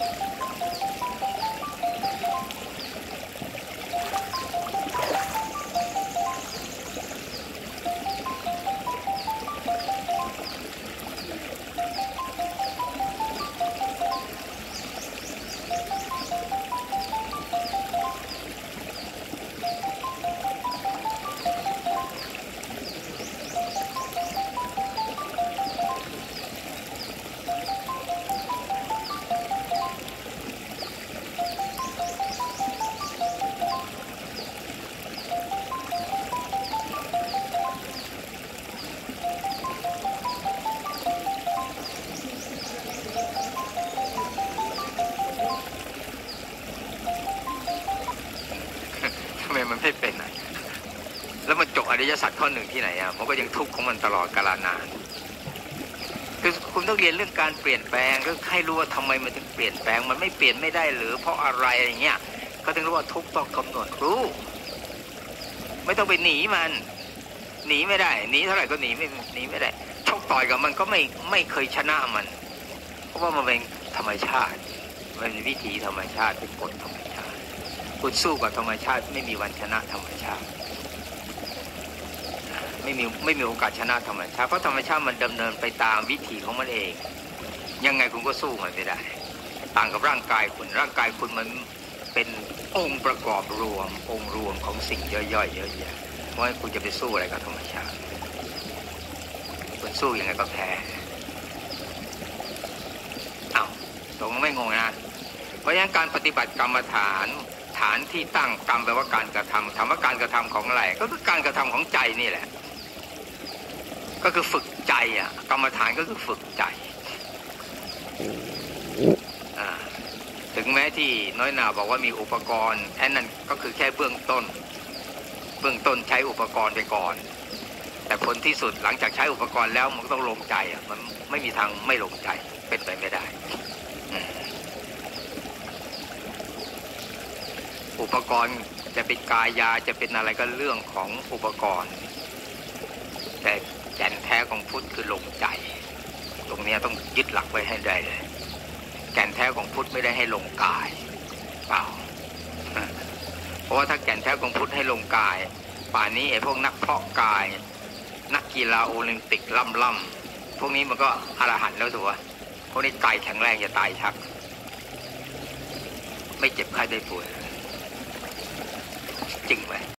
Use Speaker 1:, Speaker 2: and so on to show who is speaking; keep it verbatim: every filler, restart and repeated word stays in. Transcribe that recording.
Speaker 1: มันไม่เป็นอ่ะแล้วมันจบอริยสัจข้อหนึ่งที่ไหนอ่ะมันก็ยังทุกข์ของมันตลอดกาลนานคือคุณต้องเรียนเรื่องการเปลี่ยนแปลงก็ให้รู้ว่าทำไมมันถึงเปลี่ยนแปลงมันไม่เปลี่ยนไม่ได้หรือเพราะอะไรอย่างเงี้ยก็ต้องรู้ว่าทุกข์ต้องกำหนดรู้ไม่ต้องไปหนีมันหนีไม่ได้หนีเท่าไหร่ก็หนีไม่หนีไม่ได้ชกต่อยกับมันก็ไม่ไม่เคยชนะมันเพราะว่ามันเป็นธรรมชาติมันเป็นวิถีธรรมชาติเป็นกฎธรรมชาติคุณสู้กับธรรมชาติไม่มีวันชนะธรรมชาติไม่มีไม่มีโอกาสชนะธรรมชาติเพราะธรรมชาติมันดำเนินไปตามวิถีของมันเองยังไงคุณก็สู้มันไม่ได้ต่างกับร่างกายคุณร่างกายคุณมันเป็นองค์ประกอบรวมองค์รวมของสิ่งย่อยๆเยอะแยะเพราะฉะนั้นคุณจะไปสู้อะไรกับธรรมชาติคุณสู้ยังไงก็แพ้อ้าวตรงไม่งงนะเพราะฉะนั้นการปฏิบัติกรรมฐานฐานที่ตั้งกรรมแปลว่าการกระทำถามว่าการกระทำของอะไรก็คือการกระทำของใจนี่แหละก็คือฝึกใจอ่ะกรรมฐานก็คือฝึกใจถึงแม้ที่น้อยหนาบอกว่ามีอุปกรณ์แค่นั้นก็คือแค่เบื้องต้นเบื้องต้นใช้อุปกรณ์ไปก่อนแต่ผลที่สุดหลังจากใช้อุปกรณ์แล้วมันก็ต้องลงใจอ่ะมันไม่มีทางไม่ลงใจเป็นไปไม่ได้อุปกรณ์จะเป็นกายาจะเป็นอะไรก็เรื่องของอุปกรณ์แต่แก่นแท้ของพุทธคือลงใจตรงนี้ต้องยึดหลักไว้ให้ได้เลยแก่นแท้ของพุทธไม่ได้ให้ลงกายเปล่าเพราะว่าถ้าแก่นแท้ของพุทธให้ลงกายป่านนี้ไอ้พวกนักเพาะกายนักกีฬาโอลิมปิกล่ำๆพวกนี้มันก็อรหันต์แล้วสิวะพวกนี้กายแข็งแรงจะตายชักไม่เจ็บไข้ได้ป่วยจริงไหม